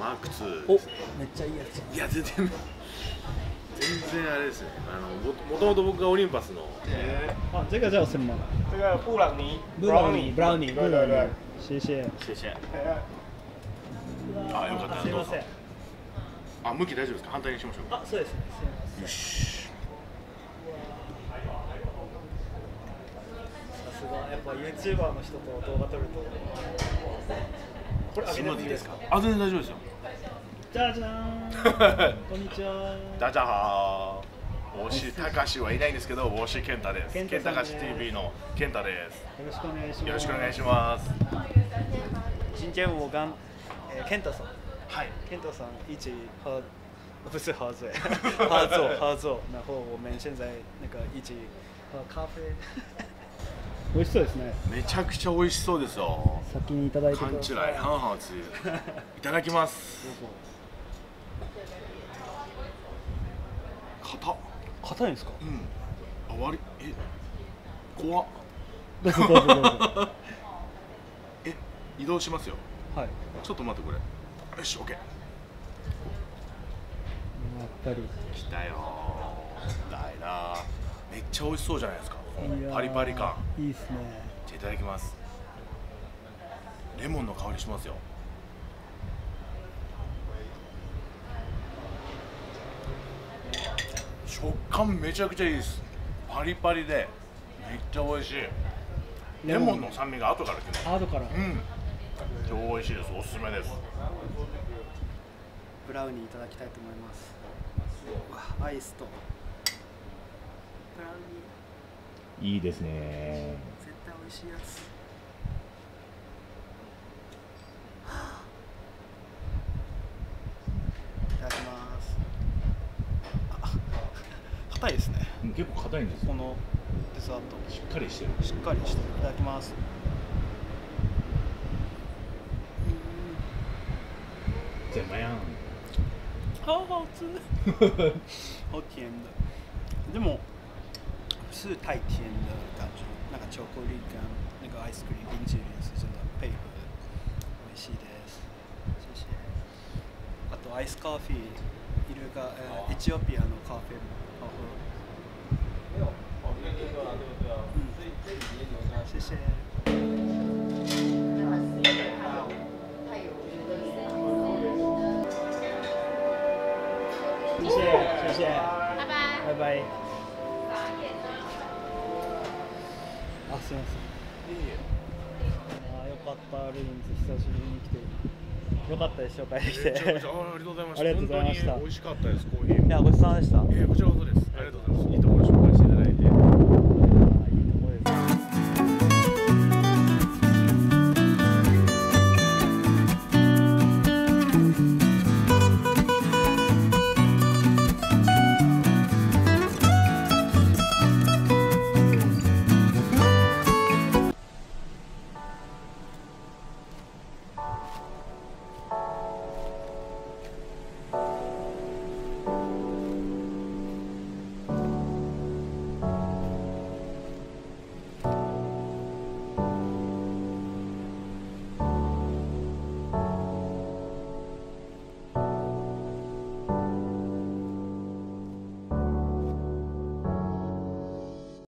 マーク2 お、 ですね。 めっちゃいいやつ。 いや全然あれですね。もともと僕がオリンパスの。 啊，这个叫什么？ 这个布朗尼 brownie， 对对对， 谢谢。 谢謝。あ、よかった。どうぞ。 すいません。 あ、向き大丈夫ですか？反対にしましょうか。 あ、そうですね。すいません。 よし。 さすがやっぱ YouTuber の人と動画撮ると。これ上げてもいいですか？ あ、全然大丈夫ですよ。 じゃじゃーん。こんにちは。 大家好。大志隆はいないんですけど、大志健太です。健太隆 TV の健太です。 よろしくお願いします。 よろしくお願いします。 今天我跟健太さん， はい。 健太さん一起不是喝醉，合作，然后我们现在那个一起喝咖啡。美味しそうですね。 めちゃくちゃ美味しそうですよ。 先にいただいてください。 カンチュライ、ハンハーツ。いただきます。硬っ。 硬いんですか？ うん。あ、悪い。怖っ。 どうぞどうぞどうぞ。 移動しますよ。 はい。 ちょっと待ってこれ。よし、オッケー。 やっぱり。 来たよー。だいな。めっちゃ美味しそうじゃないですか。 いやーパリパリ感。 いいですね。 じゃあいただきます。レモンの香りしますよ。食感めちゃくちゃいいです。パリパリでめっちゃ美味しい。レモンの酸味が後から来ます。 後から。 うん。超美味しいです。おすすめです。 ブラウニーいただきたいと思います。アイスとブラウニー。 いいですね。 絶対美味しいやつ。いただきます。硬いですね。 結構硬いんですよ。 このデザートしっかりしてる。 しっかりしてる。いただきます。 怎么样？ 好好吃，好甜的，でも是太甜的感觉。那个巧克力跟那个 ice cream 冰淇淋是真的配合的，美味しいです。谢谢。あとアイスコーヒーいるが、エチオピアのカフェも好喝。谢谢。谢谢，谢谢，拜拜，拜拜。あ、すみません。あ、よかった、ルインズ久しぶりに来て。よかったでしょ、帰ってきて。 めちゃめちゃありがとうございました。 ありがとうございました。 本当に美味しかったです。コーヒー。 いや、ごちそうさまでした。 こちらこそです。ありがとうございます。いいところでしょ。